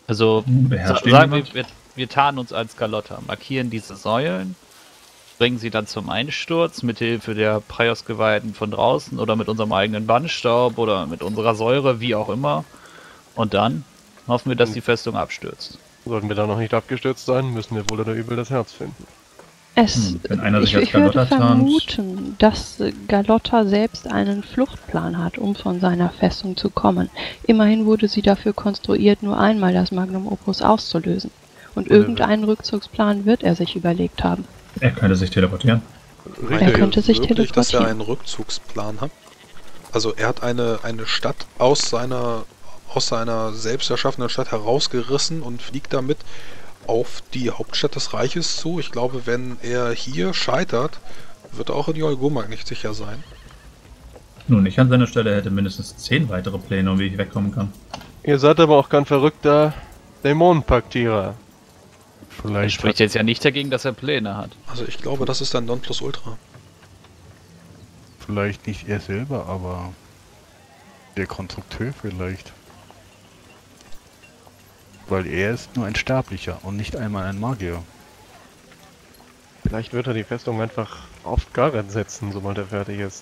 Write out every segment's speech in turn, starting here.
Also Beherrscht sagen jemand? wir tarnen uns als Galotta, markieren diese Säulen, bringen sie dann zum Einsturz mit Hilfe der Praios-Geweihten von draußen oder mit unserem eigenen Bandstaub oder mit unserer Säure, wie auch immer. Und dann hoffen wir, dass die Festung abstürzt. Sollten wir da noch nicht abgestürzt sein, müssen wir wohl oder übel das Herz finden. Wenn einer sich als Ich würde Galotta tarnt. vermuten, dass Galotta selbst einen Fluchtplan hat, um von seiner Festung zu kommen. Immerhin wurde sie dafür konstruiert, nur einmal das Magnum Opus auszulösen. Und irgendeinen Rückzugsplan wird er sich überlegt haben. Er könnte sich teleportieren. Er könnte sich wirklich, dass er teleportieren. einen Rückzugsplan hat? Also er hat eine Stadt aus seiner selbst erschaffenen Stadt herausgerissen und fliegt damit auf die Hauptstadt des Reiches zu. Ich glaube, wenn er hier scheitert, wird er auch in Yolgurmark nicht sicher sein. Nun, ich an seiner Stelle hätte mindestens 10 weitere Pläne, um wie ich wegkommen kann. Ihr seid aber auch kein verrückter Dämonenpaktierer. Das Vielleicht spricht jetzt ja nicht dagegen, dass er Pläne hat. Also ich glaube, das ist ein Nonplusultra. Vielleicht nicht er selber, aber der Konstrukteur vielleicht. Weil er ist nur ein Sterblicher und nicht einmal ein Magier. Vielleicht wird er die Festung einfach auf Gareth setzen, sobald er fertig ist.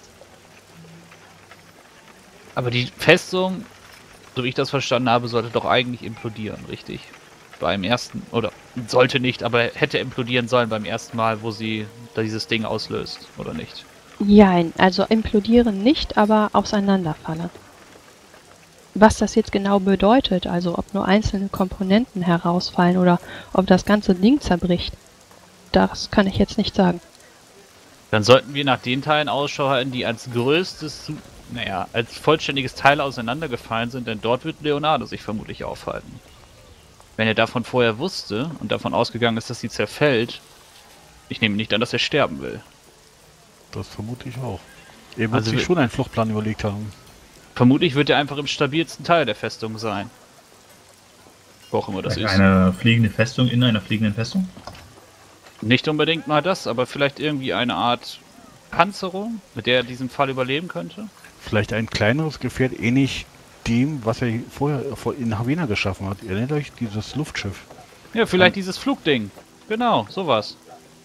Aber die Festung, so wie ich das verstanden habe, sollte doch eigentlich implodieren, richtig? Beim ersten, oder sollte nicht, aber hätte implodieren sollen beim ersten Mal, wo sie da dieses Ding auslöst, oder nicht? Jein, also implodieren nicht, aber auseinanderfallen. Was das jetzt genau bedeutet, also ob nur einzelne Komponenten herausfallen oder ob das ganze Ding zerbricht, das kann ich jetzt nicht sagen. Dann sollten wir nach den Teilen Ausschau halten, die als als vollständiges Teil auseinandergefallen sind, denn dort wird Leonardo sich vermutlich aufhalten. Wenn er davon vorher wusste und davon ausgegangen ist, dass sie zerfällt, ich nehme nicht an, dass er sterben will. Das vermute ich auch. Er wird Also sich schon einen Fluchtplan überlegt haben. Vermutlich wird er einfach im stabilsten Teil der Festung sein. Wo auch immer das ist. Eine fliegende Festung in einer fliegenden Festung? Nicht unbedingt mal das, aber vielleicht irgendwie eine Art Panzerung, mit der er diesen Fall überleben könnte. Vielleicht ein kleineres Gefährt, ähnlich dem, was er vorher in Havena geschaffen hat. Erinnert euch dieses Luftschiff? Ja, vielleicht dieses Flugding. Genau, sowas.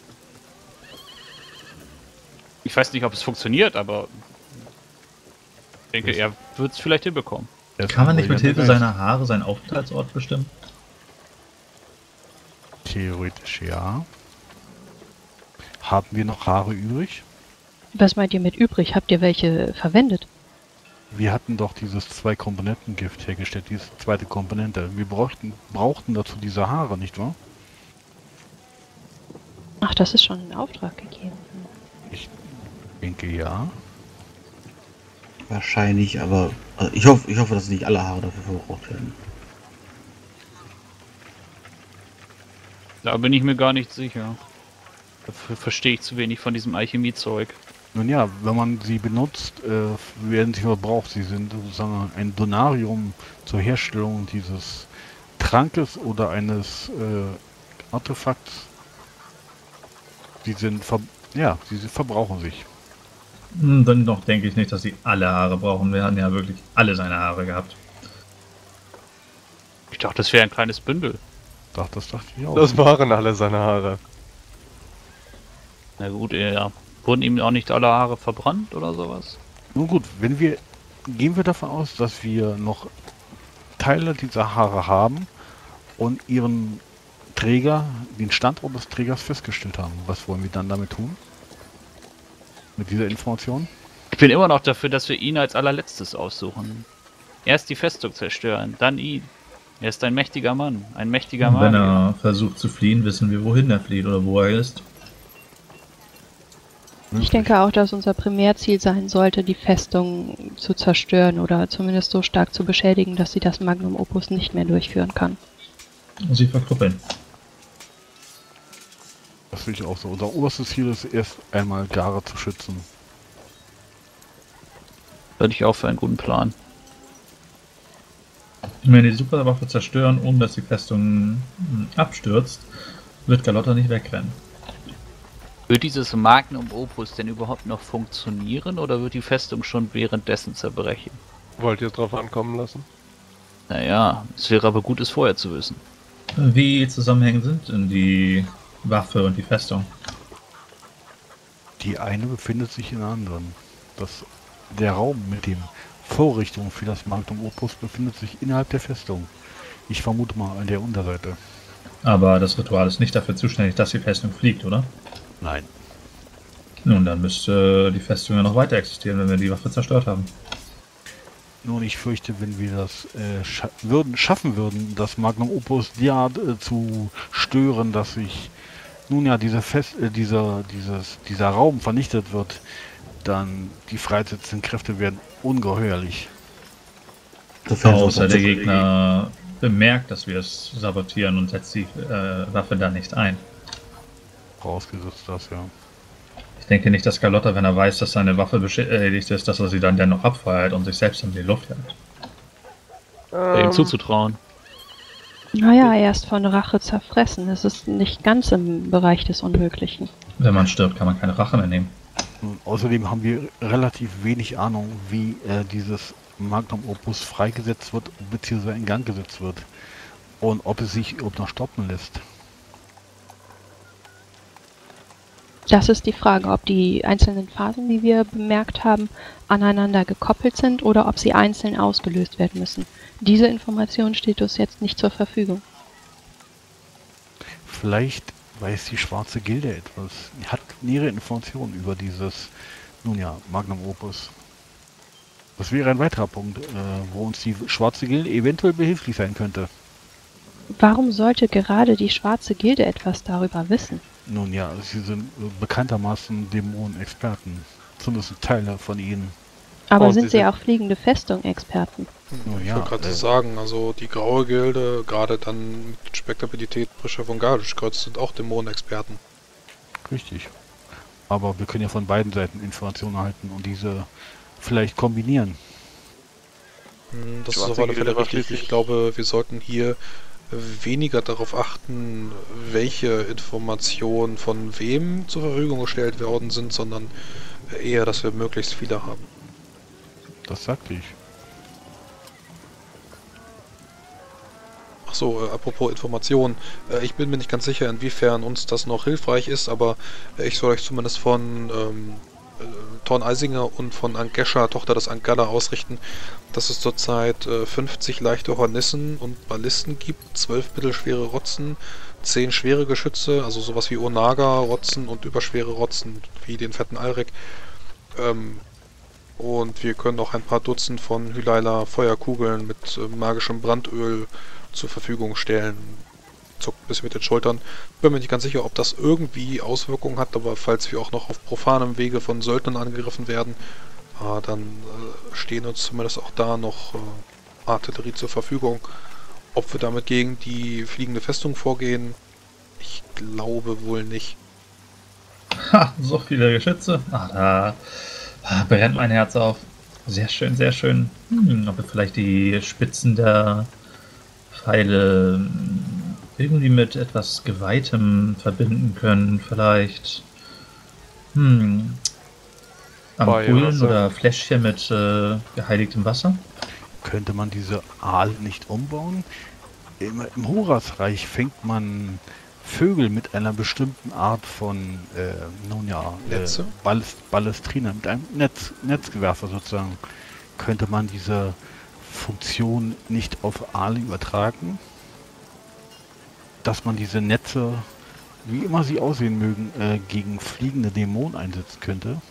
Ich weiß nicht, ob es funktioniert, aber ich denke, er wird es vielleicht hinbekommen. Kann man nicht mit Hilfe seiner Haare seinen Aufenthaltsort bestimmen? Theoretisch ja. Haben wir noch Haare übrig? Was meint ihr mit übrig? Habt ihr welche verwendet? Wir hatten doch dieses Zwei-Komponenten-Gift hergestellt, diese zweite Komponente. Wir brauchten dazu diese Haare, nicht wahr? Ach, das ist schon in Auftrag gegeben. Ich denke ja. Wahrscheinlich, aber ich hoffe, dass nicht alle Haare dafür verbraucht werden. Da bin ich mir gar nicht sicher. Dafür verstehe ich zu wenig von diesem Alchemiezeug. Nun ja, wenn man sie benutzt, werden sie verbraucht. Sie sind sozusagen ein Donarium zur Herstellung dieses Trankes oder eines Artefakts. Sie verbrauchen sich. Dann noch denke ich nicht, dass sie alle Haare brauchen. Wir hatten ja wirklich alle seine Haare gehabt. Ich dachte, das wäre ein kleines Bündel. Das dachte ich auch. Das waren alle seine Haare. Na gut, ja. Wurden ihm auch nicht alle Haare verbrannt oder sowas? Nun gut, gehen wir davon aus, dass wir noch Teile dieser Haare haben und ihren Träger, den Standort des Trägers festgestellt haben. Was wollen wir dann damit tun? Mit dieser Information? Ich bin immer noch dafür, dass wir ihn als allerletztes aussuchen. Erst die Festung zerstören, dann ihn. Er ist ein mächtiger Mann, ein mächtiger Und wenn Magier. er versucht zu fliehen, wissen wir, wohin er flieht oder wo er ist. Ich denke auch, dass unser Primärziel sein sollte, die Festung zu zerstören oder zumindest so stark zu beschädigen, dass sie das Magnum Opus nicht mehr durchführen kann. Und sie verkrüppeln. Das will ich auch so. Unser oberstes Ziel ist erst einmal Gara zu schützen. Würde ich auch für einen guten Plan. Wenn wir die Superwaffe zerstören, ohne dass die Festung abstürzt, wird Galotta nicht wegrennen. Wird dieses Magnum Opus denn überhaupt noch funktionieren oder wird die Festung schon währenddessen zerbrechen? Wollt ihr es drauf ankommen lassen? Naja, es wäre aber gut, es vorher zu wissen. Wie zusammenhängend sind denn die Waffe und die Festung? Die eine befindet sich in der anderen. Der Raum mit den Vorrichtungen für das Magnum Opus befindet sich innerhalb der Festung. Ich vermute mal an der Unterseite. Aber das Ritual ist nicht dafür zuständig, dass die Festung fliegt, oder? Nein. Nun, dann müsste die Festung ja noch weiter existieren, wenn wir die Waffe zerstört haben. Nun, ich fürchte, wenn wir das schaffen würden, das Magnum Opus zu stören, dass sich nun ja dieser Raum vernichtet wird, dann die freisetzenden Kräfte werden ungeheuerlich. Außer der Gegner bemerkt, dass wir es sabotieren und setzt die Waffe dann nicht ein. Vorausgesetzt das, ja. Ich denke nicht, dass Carlotta, wenn er weiß, dass seine Waffe beschädigt ist, dass er sie dann dennoch abfeuert und sich selbst in die Luft hält. Ihm zuzutrauen. Naja, er ist von Rache zerfressen. Es ist nicht ganz im Bereich des Unmöglichen. Wenn man stirbt, kann man keine Rache mehr nehmen. Nun, außerdem haben wir relativ wenig Ahnung, wie dieses Magnum Opus freigesetzt wird, beziehungsweise in Gang gesetzt wird. Und ob es sich überhaupt noch stoppen lässt. Das ist die Frage, ob die einzelnen Phasen, die wir bemerkt haben, aneinander gekoppelt sind oder ob sie einzeln ausgelöst werden müssen. Diese Information steht uns jetzt nicht zur Verfügung. Vielleicht weiß die Schwarze Gilde etwas. Hat nähere Informationen über dieses, nun ja, Magnum Opus. Das wäre ein weiterer Punkt, wo uns die Schwarze Gilde eventuell behilflich sein könnte. Warum sollte gerade die Schwarze Gilde etwas darüber wissen? Nun ja, sie sind bekanntermaßen Dämonen-Experten. Zumindest Teile von ihnen. Aber Und sind sie sie sind- auch fliegende Festung-Experten? Nun Ich ja, wollte gerade sagen, also die Graue Gilde, gerade dann mit Spektabilität Prischer von Galischkreuz, sind auch Dämonenexperten. richtig. Aber wir können ja von beiden Seiten Informationen erhalten und diese vielleicht kombinieren. Das ist Schwarze auf alle Gilde Fälle war richtig. schließlich- Ich glaube, wir sollten hier weniger darauf achten, welche Informationen von wem zur Verfügung gestellt worden sind, sondern eher, dass wir möglichst viele haben. Das sagte ich. Achso, apropos Informationen. Ich bin mir nicht ganz sicher, inwiefern uns das noch hilfreich ist, aber ich soll euch zumindest von Thorn Eisinger und von Angescha, Tochter des Angalla, ausrichten, dass es zurzeit 50 leichte Hornissen und Ballisten gibt, 12 mittelschwere Rotzen, 10 schwere Geschütze, also sowas wie Onaga, Rotzen und überschwere Rotzen, wie den fetten Alrik. Und wir können auch ein paar Dutzend von Hylaila Feuerkugeln mit magischem Brandöl zur Verfügung stellen. Zuckt ein bisschen mit den Schultern. Bin mir nicht ganz sicher, ob das irgendwie Auswirkungen hat, aber falls wir auch noch auf profanem Wege von Söldnern angegriffen werden, dann stehen uns zumindest auch da noch Artillerie zur Verfügung. Ob wir damit gegen die fliegende Festung vorgehen, ich glaube wohl nicht. Ha, so viele Geschütze. Da brennt mein Herz auf. Sehr schön, sehr schön. Ob wir vielleicht die Spitzen der Pfeile irgendwie mit etwas Geweihtem verbinden können. Vielleicht Ampullen oder Fläschchen mit geheiligtem Wasser. Könnte man diese Aale nicht umbauen? Im Horasreich fängt man Vögel mit einer bestimmten Art von Netze? Ballestrina, mit einem Netzgewerfer sozusagen. Könnte man diese Funktion nicht auf Aale übertragen? Dass man diese Netze, wie immer sie aussehen mögen, gegen fliegende Dämonen einsetzen könnte?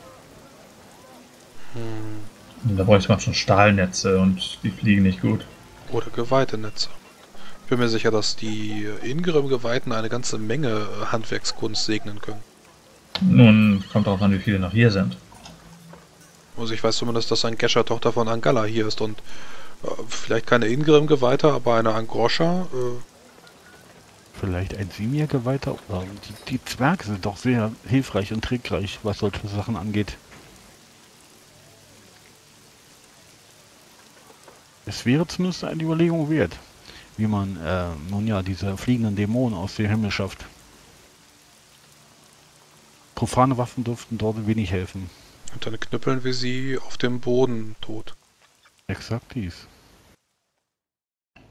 Da bräuchte man schon Stahlnetze und die fliegen nicht gut. Oder geweihte Netze. Ich bin mir sicher, dass die Ingrim-Geweihten eine ganze Menge Handwerkskunst segnen können. Nun, kommt darauf an, wie viele noch hier sind. Also ich weiß zumindest, dass ein Gescher Tochter von Angalla hier ist und vielleicht keine Ingrim-Geweihte, aber eine Angroscha. Vielleicht ein Simir-Geweihter? Oder die Zwerge sind doch sehr hilfreich und trickreich, was solche Sachen angeht. Es wäre zumindest eine Überlegung wert, wie man nun ja diese fliegenden Dämonen aus dem Himmel schafft. Profane Waffen dürften dort wenig helfen. Und dann knüppeln wir sie auf dem Boden tot. Exakt dies.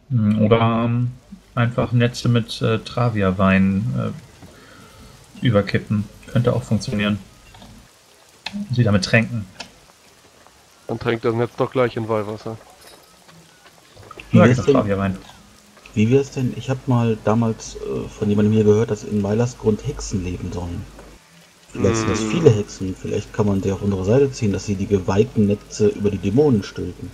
Oder einfach Netze mit Travia-Wein überkippen. Könnte auch funktionieren. Sie damit tränken. Dann tränkt das Netz doch gleich in Weihwasser. Ja, wär's genau, denn- Travia-Wein. Wie wäre es denn? Ich habe mal damals von jemandem hier gehört, dass in Weilersgrund Hexen leben sollen. Vielleicht sind das viele Hexen. Vielleicht kann man sie auf unsere Seite ziehen, dass sie die geweihten Netze über die Dämonen stülpen.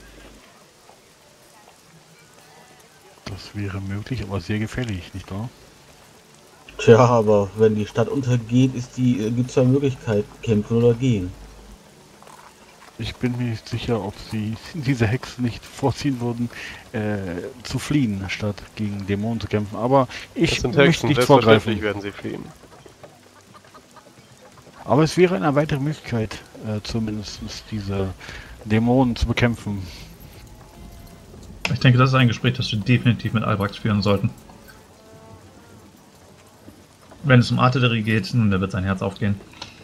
Das wäre möglich, aber sehr gefährlich, nicht wahr? Tja, aber wenn die Stadt untergeht, gibt es zwei Möglichkeiten, kämpfen oder gehen. Ich bin mir nicht sicher, ob sie diese Hexen nicht vorziehen würden, zu fliehen, statt gegen Dämonen zu kämpfen. Aber ich Das sind möchte Hexen, nicht selbstverständlich vorgreifen. werden sie fliehen. Aber es wäre eine weitere Möglichkeit, zumindest diese Dämonen zu bekämpfen. Ich denke, das ist ein Gespräch, das wir definitiv mit Albrax führen sollten. Wenn es um Artillerie geht, nun, da wird sein Herz aufgehen.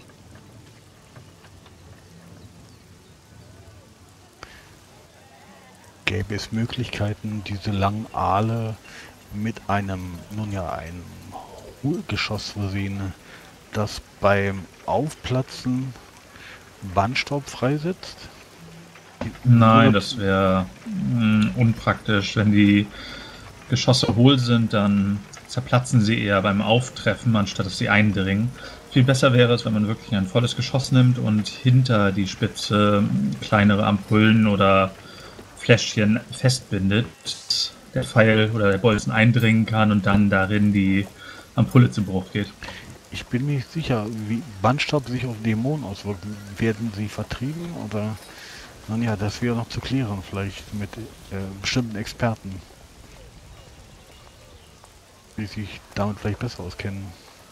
Gäbe es Möglichkeiten, diese langen Aale mit einem Hohlgeschoss versehen, das beim Aufplatzen Bandstaub freisetzt? Nein, das wäre unpraktisch. Wenn die Geschosse hohl sind, dann zerplatzen sie eher beim Auftreffen, anstatt dass sie eindringen. Viel besser wäre es, wenn man wirklich ein volles Geschoss nimmt und hinter die Spitze kleinere Ampullen oder Fläschchen festbindet, der Pfeil oder der Bolzen eindringen kann und dann darin die Ampulle zu Bruch geht. Ich bin mir nicht sicher, wie Bandstaub sich auf Dämonen auswirkt. Werden sie vertrieben oder... Nun ja, das wäre noch zu klären, vielleicht mit bestimmten Experten, die sich damit vielleicht besser auskennen.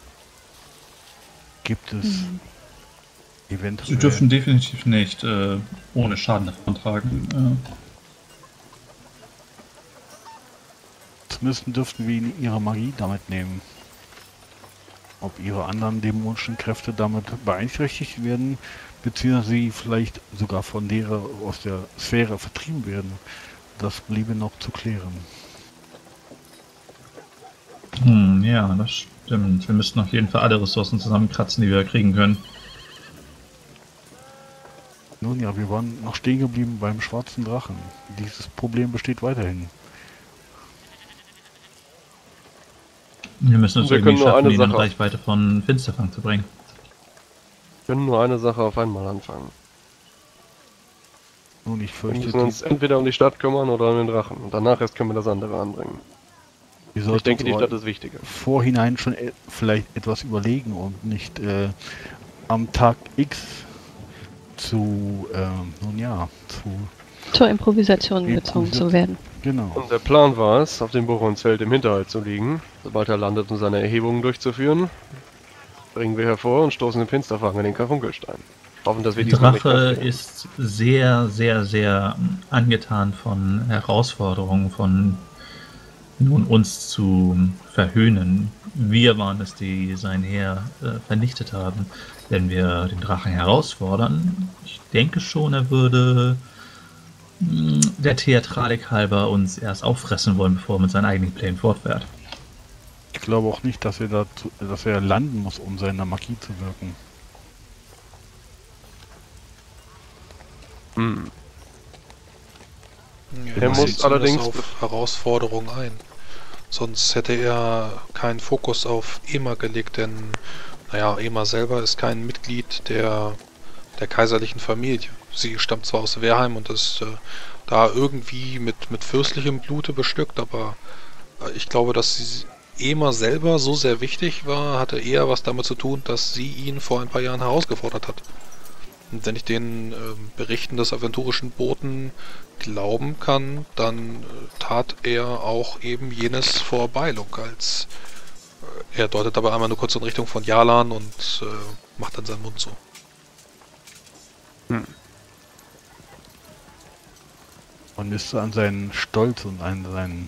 Gibt es eventuell... Sie dürfen definitiv nicht ohne Schaden davontragen. Zumindest dürften wir ihre Magie damit nehmen. Ob ihre anderen dämonischen Kräfte damit beeinträchtigt werden, beziehungsweise sie vielleicht sogar von derer aus der Sphäre vertrieben werden, das bliebe noch zu klären. Ja, das stimmt. Wir müssten auf jeden Fall alle Ressourcen zusammenkratzen, die wir kriegen können. Nun ja, wir waren noch stehen geblieben beim schwarzen Drachen. Dieses Problem besteht weiterhin. Wir müssen es Wir irgendwie können nur schaffen, eine ihn in Sache. Reichweite von Finsterfang zu bringen. Wir können nur eine Sache auf einmal anfangen. Nun, ich Wir fürchte, müssen uns entweder um die Stadt kümmern oder um den Drachen. Und danach erst können wir das andere anbringen. Ich denke, die Stadt ist wichtiger. vorhinein schon vielleicht etwas überlegen und nicht am Tag X zu, Zur Improvisation gezwungen zu werden. genau. Und der Plan war es, auf dem Buchholzfeld im Hinterhalt zu liegen, sobald er landet, um seine Erhebungen durchzuführen. Bringen wir hervor und stoßen den Finsterfang in den Karfunkelstein. Hoffen, dass wir Der diesmal nicht Drache aufnehmen. ist sehr, sehr, sehr angetan von Herausforderungen, von nun uns zu verhöhnen. Wir waren es, die sein Heer vernichtet haben. Wenn wir den Drachen herausfordern, ich denke schon, er würde der Theatralik halber uns erst auffressen wollen, bevor er mit seinen eigenen Plänen fortfährt. Ich glaube auch nicht, dass er landen muss, um seiner Magie zu wirken. Ja, Er das muss sieht allerdings- zumindest auf Herausforderungen ein. Sonst hätte er keinen Fokus auf Ema gelegt, denn naja, Ema selber ist kein Mitglied der kaiserlichen Familie. Sie stammt zwar aus Wehrheim und ist da irgendwie mit fürstlichem Blute bestückt, aber ich glaube, dass Ema selber so sehr wichtig war, hatte eher was damit zu tun, dass sie ihn vor ein paar Jahren herausgefordert hat. Und wenn ich den Berichten des aventurischen Boten glauben kann, dann tat er auch eben jenes vor Beilung, als er deutet aber einmal nur kurz in Richtung von Jalan und macht dann seinen Mund so. Man müsste an seinen Stolz und an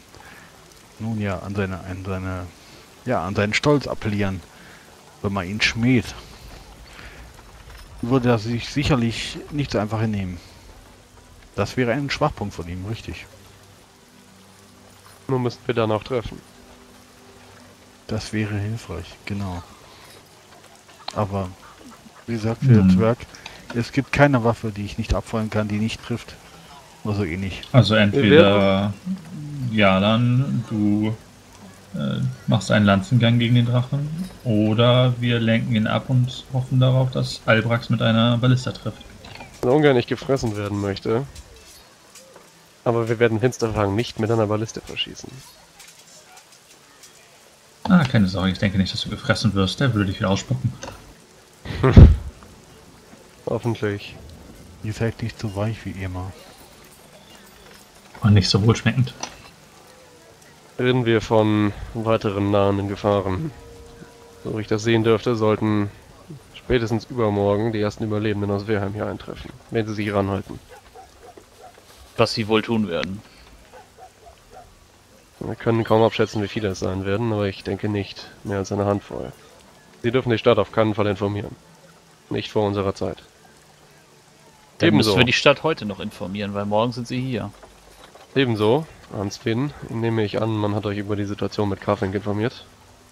seinen Stolz appellieren, wenn man ihn schmäht. Würde er sich sicherlich nicht so einfach hinnehmen. Das wäre ein Schwachpunkt von ihm, richtig. Nur müssten wir dann auch treffen. Das wäre hilfreich, genau. Aber, wie sagt der Zwerg, es gibt keine Waffe, die ich nicht abfeuern kann, die nicht trifft. Oder so ähnlich. Also entweder, ja, dann du machst einen Lanzengang gegen den Drachen, oder wir lenken ihn ab und hoffen darauf, dass Albrax mit einer Ballista trifft. So ungern ich gefressen werden möchte. Aber wir werden Finsterfang nicht mit einer Balliste verschießen. Ah, keine Sorge, ich denke nicht, dass du gefressen wirst, der würde dich wieder ausspucken. Hoffentlich. Ihr seid nicht so weich wie immer. Und nicht so wohlschmeckend. Reden wir von weiteren nahenden Gefahren. So wie ich das sehen dürfte, sollten spätestens übermorgen die ersten Überlebenden aus Wehrheim hier eintreffen, wenn sie sich ranhalten. Was sie wohl tun werden. Wir können kaum abschätzen, wie viele es sein werden, aber ich denke nicht mehr als eine Handvoll. Sie dürfen die Stadt auf keinen Fall informieren. Nicht vor unserer Zeit. Dann müssen Ebenso. wir die Stadt heute noch informieren, weil morgen sind sie hier. Ebenso, Ansfin, nehme ich an, man hat euch über die Situation mit Karfink informiert.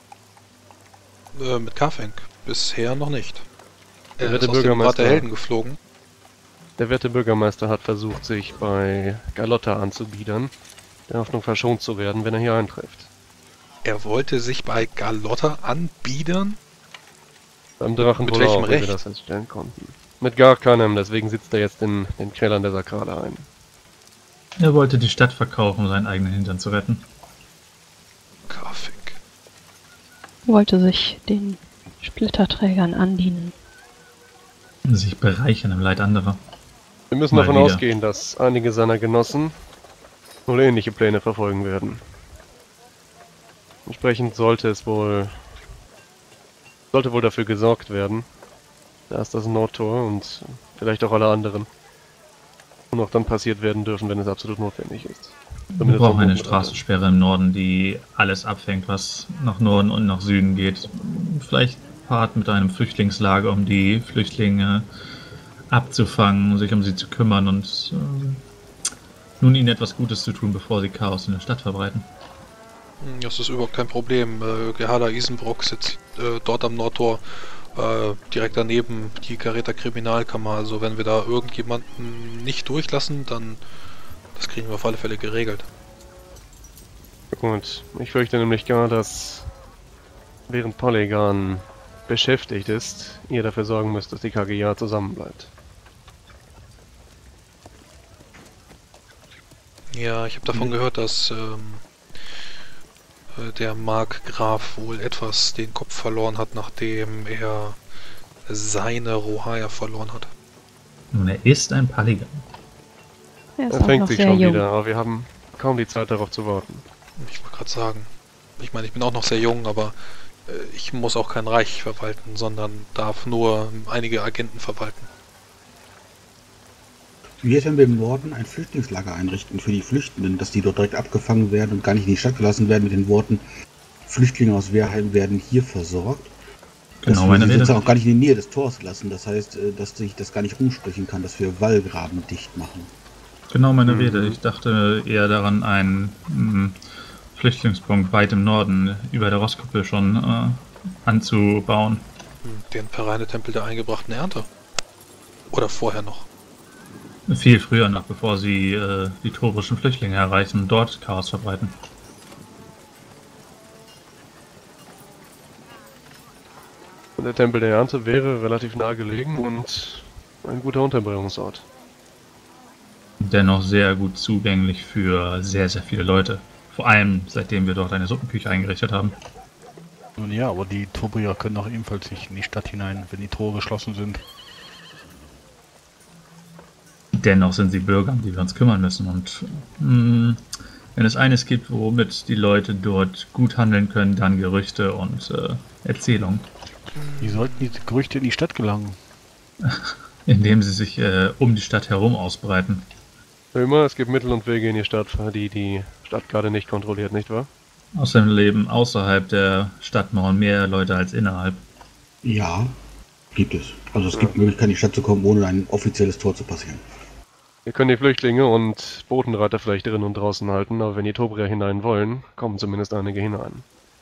Mit Karfink? Bisher noch nicht. Der Er werte ist aus dem Rat Bürgermeister- der Helden geflogen. Der werte Bürgermeister hat versucht, sich bei Galotta anzubiedern, der Hoffnung verschont zu werden, wenn er hier eintrifft. Er wollte sich bei Galotta anbiedern? Beim Drachen Mit wohl welchem auch, wie wir Recht? das feststellen konnten. Mit gar keinem, deswegen sitzt er jetzt in den Kellern der Sakrale ein. Er wollte die Stadt verkaufen, um seinen eigenen Hintern zu retten. Karfink. Wollte sich den Splitterträgern andienen. Sich bereichern im Leid anderer. Wir müssen Mal davon wieder. ausgehen, dass einige seiner Genossen wohl ähnliche Pläne verfolgen werden. Entsprechend sollte wohl dafür gesorgt werden, dass das Nordtor und vielleicht auch alle anderen nur noch dann passiert werden dürfen, wenn es absolut notwendig ist. Wir Zumindest brauchen vom eine Boden Straßensperre im Norden, die alles abfängt, was nach Norden und nach Süden geht. Vielleicht Part mit einem Flüchtlingslager, um die Flüchtlinge abzufangen, sich um sie zu kümmern und nun ihnen etwas Gutes zu tun, bevor sie Chaos in der Stadt verbreiten. Das ist überhaupt kein Problem. Gerhard Isenbrock sitzt dort am Nordtor, direkt daneben die Carreta Kriminalkammer. Also wenn wir da irgendjemanden nicht durchlassen, dann das kriegen wir auf alle Fälle geregelt. Gut, ich fürchte nämlich gar, dass während Polygon beschäftigt ist, ihr dafür sorgen müsst, dass die KGA zusammenbleibt. Ja, ich habe davon gehört, dass der Markgraf wohl etwas den Kopf verloren hat, nachdem er seine Rohaya verloren hat. Nun, er ist ein Paligan. Er ist Er auch fängt noch sich sehr schon jung. wieder, aber wir haben kaum die Zeit darauf zu warten. Ich wollte gerade sagen, ich meine, ich bin auch noch sehr jung, aber ich muss auch kein Reich verwalten, sondern darf nur einige Agenten verwalten. Wie jetzt, wenn wir im Norden ein Flüchtlingslager einrichten für die Flüchtenden, dass die dort direkt abgefangen werden und gar nicht in die Stadt gelassen werden mit den Worten, Flüchtlinge aus Wehrheim werden hier versorgt. Genau, Dass wir meine sie Rede. sozusagen auch gar nicht in die Nähe des Tors lassen. Das heißt, dass sich das gar nicht rumsprechen kann, dass wir Wallgraben dicht machen. Genau meine Rede. Ich dachte eher daran, einen Flüchtlingspunkt weit im Norden über der Rosskuppel schon anzubauen. Den Pereine-Tempel der eingebrachten Ernte. Oder vorher noch. Viel früher noch, bevor sie die torischen Flüchtlinge erreichen und dort Chaos verbreiten. Und der Tempel der Ernte wäre relativ nah gelegen und ein guter Unterbringungsort. Dennoch sehr gut zugänglich für sehr, sehr viele Leute. Vor allem, seitdem wir dort eine Suppenküche eingerichtet haben. Nun ja, aber die Tobrier können doch ebenfalls nicht in die Stadt hinein, wenn die Tore geschlossen sind. Dennoch sind sie Bürger, um die wir uns kümmern müssen. Und wenn es eines gibt, womit die Leute dort gut handeln können, dann Gerüchte und Erzählungen. Wie sollten diese Gerüchte in die Stadt gelangen? Indem sie sich um die Stadt herum ausbreiten. Immer, es gibt Mittel und Wege in die Stadt, die die Stadt gerade nicht kontrolliert, nicht wahr? Außerdem leben außerhalb der Stadtmauern mehr Leute als innerhalb. Ja, gibt es. Also es gibt Möglichkeiten, in die Stadt zu kommen, ohne ein offizielles Tor zu passieren. Wir können die Flüchtlinge und Botenreiter vielleicht drinnen und draußen halten, aber wenn die Tobrier hinein wollen, kommen zumindest einige hinein.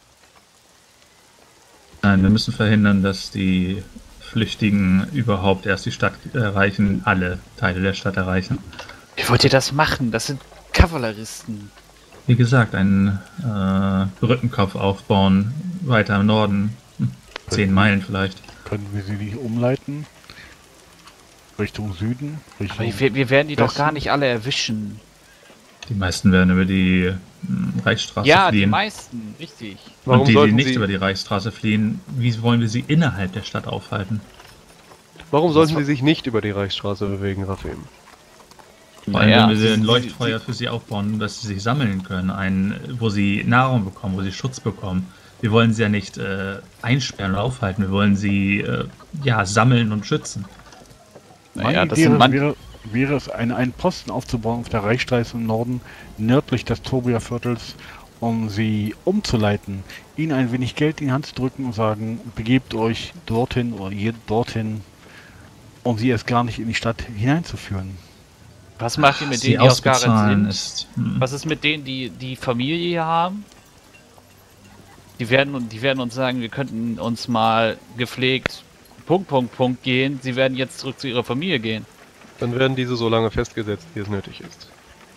Nein, wir müssen verhindern, dass die Flüchtigen überhaupt erst die Stadt erreichen, alle Teile der Stadt erreichen. Wie wollt ihr das machen? Das sind Kavalleristen. Wie gesagt, einen Brückenkopf aufbauen, weiter im Norden, 10 Meilen vielleicht. Können wir sie nicht umleiten? Richtung Süden? Aber Richtung wir werden die doch Westen? gar nicht alle erwischen. Die meisten werden über die Reichsstraße Ja, die fliehen. meisten, richtig. Warum Und die sollten nicht sie- über die Reichsstraße fliehen, wie wollen wir sie innerhalb der Stadt aufhalten? Warum sollten sie sich nicht über die Reichsstraße bewegen, Rafim? Vor allem, Naja, wenn wir sie- ein sie- Leuchtfeuer für sie aufbauen, dass sie sich sammeln können, wo sie Nahrung bekommen, wo sie Schutz bekommen. Wir wollen sie ja nicht einsperren und aufhalten, wir wollen sie sammeln und schützen. Naja, Meine das Idee sind wäre es, einen Posten aufzubauen auf der Reichsstraße im Norden, nördlich des Tobrierviertels, um sie umzuleiten, ihnen ein wenig Geld in die Hand zu drücken und sagen, begebt euch dorthin oder ihr dorthin, um sie erst gar nicht in die Stadt hineinzuführen. Was macht ihr mit Sie denen, die aus auszubezahlen Gareth sind? ist... Was ist mit denen, die Familie hier haben? Die werden uns sagen, wir könnten uns mal gepflegt gehen. Sie werden jetzt zurück zu ihrer Familie gehen. Dann werden diese so lange festgesetzt, wie es nötig ist.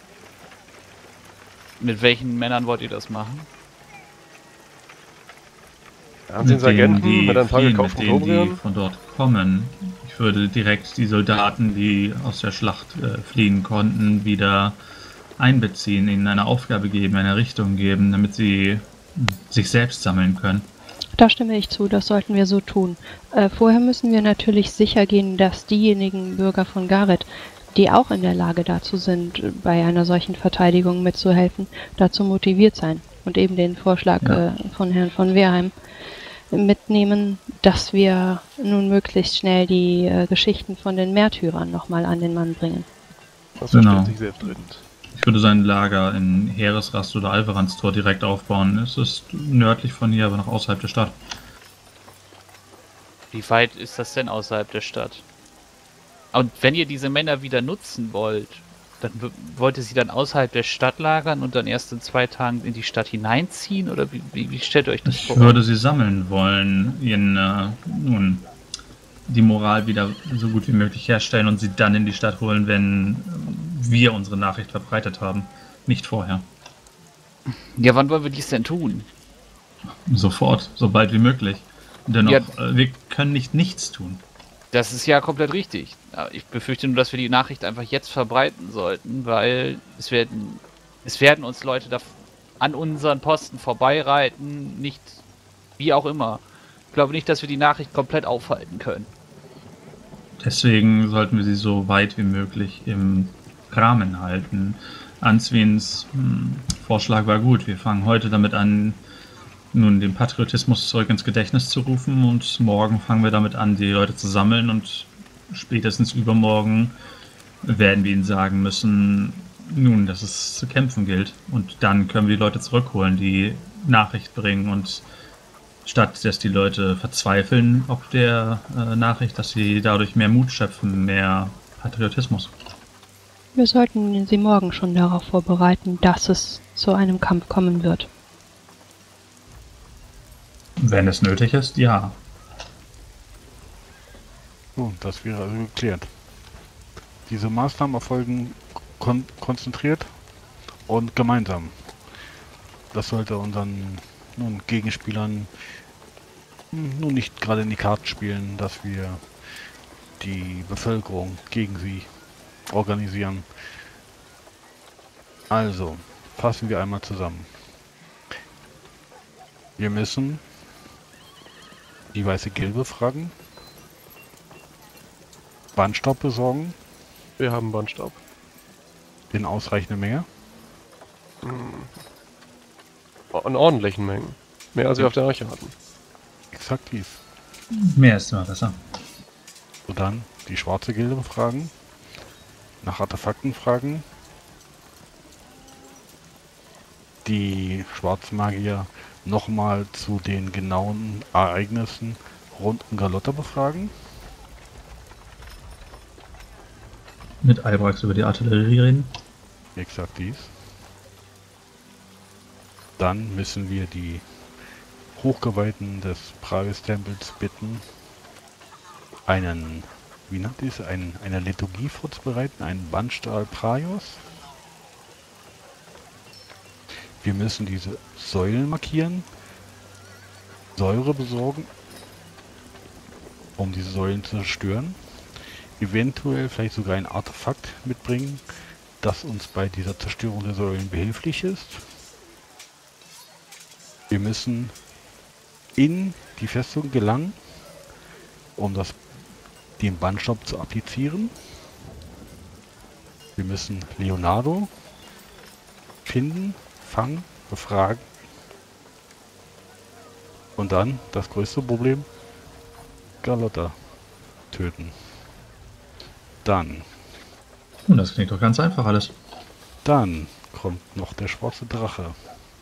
Mit welchen Männern wollt ihr das machen? Haben Sie einen Agenten mit ein paar fliehen, gekauften mit denen, die Tobriern? von dort kommen. Ich würde direkt die Soldaten, die aus der Schlacht fliehen konnten, wieder einbeziehen, ihnen eine Aufgabe geben, eine Richtung geben, damit sie sich selbst sammeln können. Da stimme ich zu, das sollten wir so tun. Vorher müssen wir natürlich sicher gehen, dass diejenigen Bürger von Gareth, die auch in der Lage dazu sind, bei einer solchen Verteidigung mitzuhelfen, dazu motiviert sein. Und eben den Vorschlag von Herrn von Wehrheim mitnehmen, dass wir nun möglichst schnell die Geschichten von den Märtyrern nochmal an den Mann bringen. Das Genau. versteht sich selbstredend. Ich würde sein Lager in Heeresrast oder Alveranstor direkt aufbauen. Es ist nördlich von hier, aber noch außerhalb der Stadt. Wie weit ist das denn außerhalb der Stadt? Und wenn ihr diese Männer wieder nutzen wollt, dann wollt ihr sie dann außerhalb der Stadt lagern und dann erst in 2 Tagen in die Stadt hineinziehen? Oder wie stellt ihr euch das Ich vor? würde sie sammeln wollen, ihnen die Moral wieder so gut wie möglich herstellen und sie dann in die Stadt holen, wenn wir unsere Nachricht verbreitet haben. Nicht vorher. Ja, wann wollen wir dies denn tun? Sofort, so bald wie möglich. Dennoch, Ja. wir können nicht nichts tun. Das ist ja komplett richtig. Aber ich befürchte nur, dass wir die Nachricht einfach jetzt verbreiten sollten, weil es werden uns Leute da an unseren Posten vorbeireiten, nicht wie auch immer. Ich glaube nicht, dass wir die Nachricht komplett aufhalten können. Deswegen sollten wir sie so weit wie möglich im Rahmen halten. Answins Vorschlag war gut. Wir fangen heute damit an, nun den Patriotismus zurück ins Gedächtnis zu rufen und morgen fangen wir damit an, die Leute zu sammeln und spätestens übermorgen werden wir ihnen sagen müssen, nun, dass es zu kämpfen gilt. Und dann können wir die Leute zurückholen, die Nachricht bringen und statt dass die Leute verzweifeln ob der Nachricht, dass sie dadurch mehr Mut schöpfen, mehr Patriotismus. Wir sollten sie morgen schon darauf vorbereiten, dass es zu einem Kampf kommen wird. Wenn es nötig ist, ja. So, das wäre also geklärt. Diese Maßnahmen erfolgen konzentriert und gemeinsam. Das sollte unseren Gegenspielern nun nicht gerade in die Karten spielen, dass wir die Bevölkerung gegen sie organisieren. Also, fassen wir einmal zusammen. Wir müssen die Weiße Gilde fragen, Bandstaub besorgen, Wir haben Bandstaub. in ausreichender Menge. In ordentlichen Mengen. Mehr als wir auf der Arche hatten. Exakt dies. Mehr ist immer besser. So dann die Schwarze Gilde befragen, nach Artefakten fragen, die Schwarzmagier nochmal zu den genauen Ereignissen rund um Galotta befragen Mit Albrax über die Artillerie reden. Exakt dies. Dann müssen wir die Hochgeweihten des Prages-Tempels bitten, eine Liturgie vorzubereiten, einen Bandstahl Praios. Wir müssen diese Säulen markieren, Säure besorgen, um diese Säulen zu zerstören. Eventuell vielleicht sogar ein Artefakt mitbringen, das uns bei dieser Zerstörung der Säulen behilflich ist. Wir müssen in die Festung gelangen, um den Bandstopp zu applizieren. Wir müssen Leonardo finden, fangen, befragen. Und dann das größte Problem, Carlotta töten. Dann Das klingt doch ganz einfach alles. kommt noch der schwarze Drache.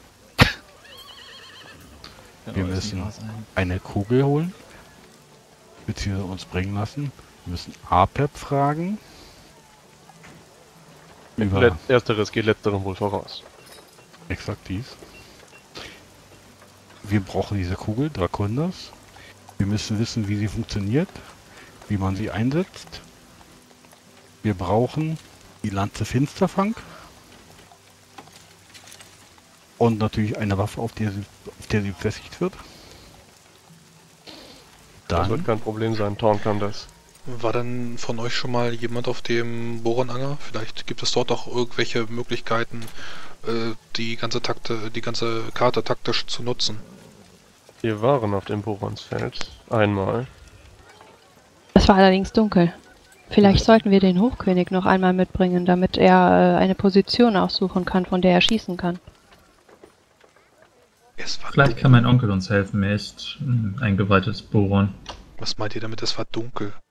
Wir müssen eine Kugel holen, beziehungsweise uns bringen lassen. Wir müssen Apep fragen. Ersteres geht letzterem wohl voraus. Exakt dies. Wir brauchen diese Kugel, Dracondas. Wir müssen wissen, wie sie funktioniert, wie man sie einsetzt. Wir brauchen die Lanze Finsterfang. Und natürlich eine Waffe, auf der sie befestigt wird. Das wird kein Problem sein, Thorn kann das. War denn von euch schon mal jemand auf dem Borenanger? Vielleicht gibt es dort auch irgendwelche Möglichkeiten, die ganze Karte taktisch zu nutzen. Wir waren auf dem Boransfeld. Einmal. Es war allerdings dunkel. Vielleicht sollten wir den Hochkönig noch einmal mitbringen, damit er eine Position aussuchen kann, von der er schießen kann. Vielleicht kann mein Onkel uns helfen. Er ist ein eingeweihtes Boron. Was meint ihr damit? Es war dunkel.